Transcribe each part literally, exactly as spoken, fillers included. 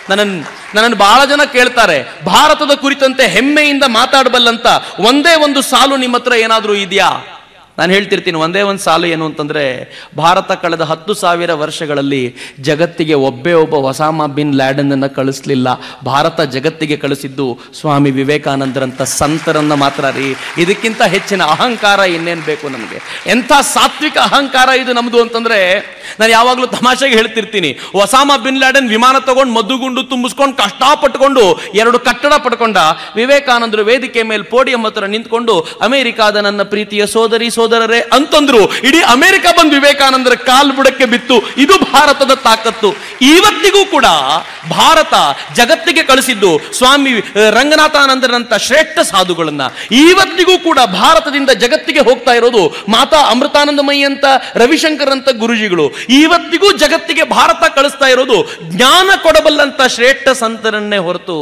ನನ್ನನ್ನು ನನ್ನನ್ನು ಬಹಳ ಜನ ಕೇಳ್ತಾರೆ, ಭಾರತದ ಕುರಿತಂತೆ ಹೆಮ್ಮೆಯಿಂದ ಮಾತಾಡಬಲ್ಲಂತ ಒಂದೇ ಒಂದು ಸಾಲು ನಿಮ್ಮ ಹತ್ರ ಏನಾದರೂ ಇದೆಯಾ? ನಾನು ಹೇಳ್ತಿರ್ತೀನಿ, ಒಂದೇ ಒಂದು ಸಾಲು ಏನು ಅಂತಂದ್ರೆ, ಭಾರತ ಕಳೆದ ಹತ್ತು ಸಾವಿರ ವರ್ಷಗಳಲ್ಲಿ ಜಗತ್ತಿಗೆ ಒಬ್ಬೇ ಒಬ್ಬ ಒಸಾಮಾ ಬಿನ್ ಲ್ಯಾಡನ್ ಅನ್ನ ಕಳಿಸ್ಲಿಲ್ಲ. ಭಾರತ ಜಗತ್ತಿಗೆ ಕಳಿಸಿದ್ದು ಸ್ವಾಮಿ ವಿವೇಕಾನಂದರಂತ ಸಂತರನ್ನ ಮಾತ್ರ ರೀ. ಇದಕ್ಕಿಂತ ಹೆಚ್ಚಿನ ಅಹಂಕಾರ ಇನ್ನೇನು ಬೇಕು ನಮಗೆ? ಎಂಥ ಸಾತ್ವಿಕ ಅಹಂಕಾರ ಇದು ನಮ್ದು ಅಂತಂದ್ರೆ, ನಾನು ಯಾವಾಗಲೂ ತಮಾಷೆಗೆ ಹೇಳ್ತಿರ್ತೀನಿ, ಒಸಾಮಾ ಬಿನ್ ಲ್ಯಾಡನ್ ವಿಮಾನ ತಗೊಂಡು ಮದ್ದುಗುಂಡು ತುಂಬಿಸ್ಕೊಂಡು ಕಷ್ಟಪಟ್ಟುಕೊಂಡು ಎರಡು ಕಟ್ಟಡ ಪಡ್ಕೊಂಡ. ವಿವೇಕಾನಂದರು ವೇದಿಕೆ ಮೇಲೆ ಪೋಡಿಯಂ ಹತ್ರ ನಿಂತ್ಕೊಂಡು ಅಮೆರಿಕಾದ ನನ್ನ ಪ್ರೀತಿಯ ಸೋದರಿ ಸೋದರರೇ ಅಂತಂದ್ರು. ಇಡೀ ಅಮೆರಿಕ ಬಂದು ವಿವೇಕಾನಂದರ ಕಾಲ್ ಬುಡಕ್ಕೆ ಬಿತ್ತು. ಇದು ಭಾರತದ ತಾಕತ್ತು. ಇವತ್ತಿಗೂ ಕೂಡ ಭಾರತ ಜಗತ್ತಿಗೆ ಕಳಿಸಿದ್ದು ಸ್ವಾಮಿ ರಂಗನಾಥಾನಂದರಂತ ಶ್ರೇಷ್ಠ ಸಾಧುಗಳನ್ನ. ಇವತ್ತಿಗೂ ಕೂಡ ಭಾರತದಿಂದ ಜಗತ್ತಿಗೆ ಹೋಗ್ತಾ ಇರೋದು ಮಾತಾ ಅಮೃತಾನಂದಮಯಿ ಅಂತ ರವಿಶಂಕರ್ ಅಂತ ಗುರುಜಿಗಳು. ಇವತ್ತಿಗೂ ಜಗತ್ತಿಗೆ ಭಾರತ ಕಳಿಸ್ತಾ ಇರೋದು ಜ್ಞಾನ ಕೊಡಬಲ್ಲಂತ ಶ್ರೇಷ್ಠ ಸಂತರನ್ನೇ ಹೊರತು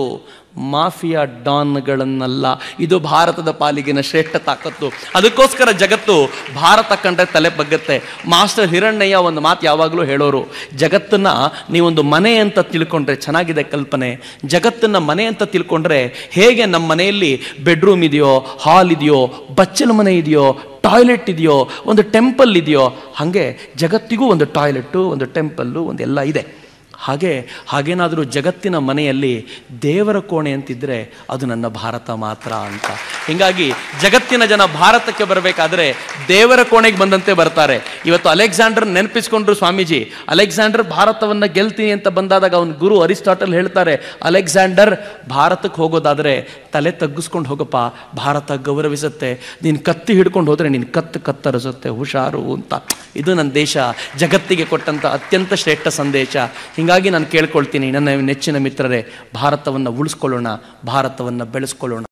ಮಾಫಿಯಾ ಡಾನ್ಗಳನ್ನಲ್ಲ. ಇದು ಭಾರತದ ಪಾಲಿಗಿನ ಶ್ರೇಷ್ಠ ತಾಕತ್ತು. ಅದಕ್ಕೋಸ್ಕರ ಜಗತ್ತು ಭಾರತ ಕಂಡ್ರೆ ತಲೆ ಬಗ್ಗತ್ತೆ. ಮಾಸ್ಟರ್ ಹಿರಣ್ಣಯ್ಯ ಒಂದು ಮಾತು ಯಾವಾಗಲೂ ಹೇಳೋರು, ಜಗತ್ತನ್ನ ನೀವೊಂದು ಮನೆ ಅಂತ ತಿಳ್ಕೊಂಡ್ರೆ ಚೆನ್ನಾಗಿದೆ ಕಲ್ಪನೆ. ಜಗತ್ತನ್ನ ಮನೆ ಅಂತ ತಿಳ್ಕೊಂಡ್ರೆ ಹೇಗೆ ನಮ್ಮ ಮನೆಯಲ್ಲಿ ಬೆಡ್ರೂಮ್ ಇದೆಯೋ, ಹಾಲ್ ಇದೆಯೋ, ಬಚ್ಚಲ ಮನೆ ಇದೆಯೋ, ಟಾಯ್ಲೆಟ್ ಇದೆಯೋ, ಒಂದು ಟೆಂಪಲ್ ಇದೆಯೋ, ಹಾಗೆ ಜಗತ್ತಿಗೂ ಒಂದು ಟಾಯ್ಲೆಟ್ಟು, ಒಂದು ಟೆಂಪಲ್ಲು, ಒಂದೆಲ್ಲ ಇದೆ. ಹಾಗೆ ಹಾಗೇನಾದರೂ ಜಗತ್ತಿನ ಮನೆಯಲ್ಲಿ ದೇವರ ಕೋಣೆ ಅಂತಿದ್ರೆ ಅದು ನನ್ನ ಭಾರತ ಮಾತ್ರ ಅಂತ. ಹೀಗಾಗಿ ಜಗತ್ತಿನ ಜನ ಭಾರತಕ್ಕೆ ಬರಬೇಕಾದ್ರೆ ದೇವರ ಕೋಣೆಗೆ ಬಂದಂತೆ ಬರ್ತಾರೆ. ಇವತ್ತು ಅಲೆಕ್ಸಾಂಡರ್ ನೆನಪಿಸ್ಕೊಂಡ್ರು ಸ್ವಾಮೀಜಿ. ಅಲೆಕ್ಸಾಂಡರ್ ಭಾರತವನ್ನು ಗೆಲ್ತೀನಿ ಅಂತ ಬಂದಾದಾಗ ಅವನ ಗುರು ಅರಿಸ್ಟಾಟಲ್ ಹೇಳ್ತಾರೆ, ಅಲೆಕ್ಸಾಂಡರ್ ಭಾರತಕ್ಕೆ ಹೋಗೋದಾದರೆ ತಲೆ ತಗ್ಗಿಸ್ಕೊಂಡು ಹೋಗಪ್ಪ, ಭಾರತ ಗೌರವಿಸುತ್ತೆ. ನೀನು ಕತ್ತಿ ಹಿಡ್ಕೊಂಡು ಹೋದರೆ ನೀನು ಕತ್ತು ಕತ್ತರಿಸುತ್ತೆ, ಹುಷಾರು ಅಂತ. ಇದು ನನ್ನ ದೇಶ ಜಗತ್ತಿಗೆ ಕೊಟ್ಟಂಥ ಅತ್ಯಂತ ಶ್ರೇಷ್ಠ ಸಂದೇಶ. ಹೀಗಾಗಿ ನಾನು ಕೇಳ್ಕೊಳ್ತೀನಿ, ನನ್ನ ನೆಚ್ಚಿನ ಮಿತ್ರರೇ, ಭಾರತವನ್ನು ಉಳಿಸ್ಕೊಳ್ಳೋಣ, ಭಾರತವನ್ನು ಬೆಳೆಸ್ಕೊಳ್ಳೋಣ.